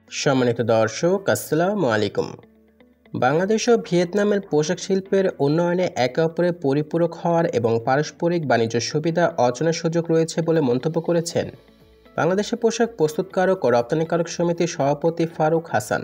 সম্মানিত দর্শক, আসসালামু আলাইকুম। বাংলাদেশ ও ভিয়েতনামের পোশাক শিল্পের উন্নয়নে একে অপরের পরিপূরক হওয়ার এবং পারস্পরিক বাণিজ্য সুবিধা অর্জনের সুযোগ রয়েছে বলে মন্তব্য করেছেন বাংলাদেশের পোশাক প্রস্তুতকারক ও রপ্তানিকারক সমিতির সভাপতি ফারুক হাসান।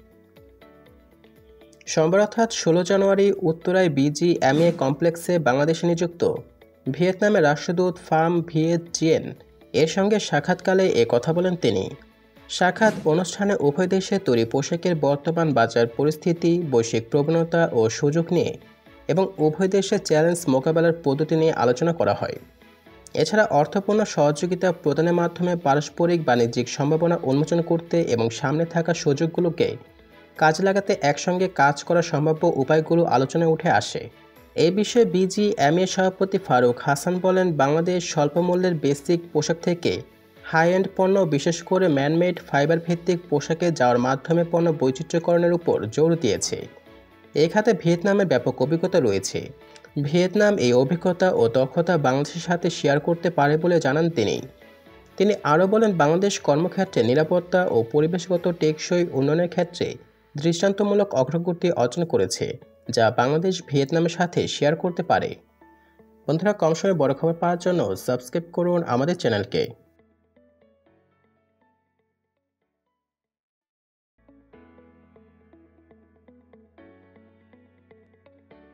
সোমবার অর্থাৎ 16 জানুয়ারি উত্তরায় বিজিএমএ কমপ্লেক্সে বাংলাদেশে নিযুক্ত ভিয়েতনামের রাষ্ট্রদূত ফাম ভিয়েত জিয়েন এর সঙ্গে সাক্ষাৎকালে এ কথা বলেন তিনি। সাক্ষাৎ অনুষ্ঠানে উভয় দেশে তৈরি পোশাকের বর্তমান বাজার পরিস্থিতি, বৈশ্বিক প্রবণতা ও সুযোগ নিয়ে এবং উভয় দেশের চ্যালেঞ্জ মোকাবেলার পদ্ধতি নিয়ে আলোচনা করা হয়। এছাড়া অর্থপূর্ণ সহযোগিতা প্রদানের মাধ্যমে পারস্পরিক বাণিজ্যিক সম্ভাবনা উন্মোচন করতে এবং সামনে থাকা সুযোগগুলোকে কাজে লাগাতে একসঙ্গে কাজ করার সম্ভাব্য উপায়গুলো আলোচনায় উঠে আসে। এই বিষয়ে বিজিএমএ সভাপতি ফারুক হাসান বলেন, বাংলাদেশ স্বল্পমূল্যের বেসিক পোশাক থেকে হাই এন্ড পণ্য, বিশেষ করে ম্যানমেড ফাইবার ভিত্তিক পোশাকে যাওয়ার মাধ্যমে পণ্য বৈচিত্র্যকরণের উপর জোর দিয়েছে। এই খাতে ভিয়েতনামের ব্যাপক অভিজ্ঞতা রয়েছে। ভিয়েতনাম এই অভিজ্ঞতা ও দক্ষতা বাংলাদেশের সাথে শেয়ার করতে পারে বলে জানান তিনি আরও বলেন, বাংলাদেশ কর্মক্ষেত্রে নিরাপত্তা ও পরিবেশগত টেকসই উন্নয়নের ক্ষেত্রে দৃষ্টান্তমূলক অগ্রগতি অর্জন করেছে, যা বাংলাদেশ ভিয়েতনামের সাথে শেয়ার করতে পারে। বন্ধুরা, কম সময়ে বড় খবর পাওয়ার জন্য সাবস্ক্রাইব করুন আমাদের চ্যানেলকে।